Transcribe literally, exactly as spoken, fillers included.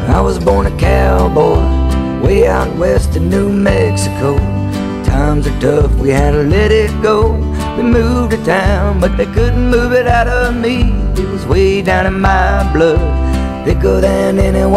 I was born a cowboy way out west in New Mexico. Times are tough, we had to let it go. We moved to town, but they couldn't move it out of me. It was way down in my blood, thicker than anyone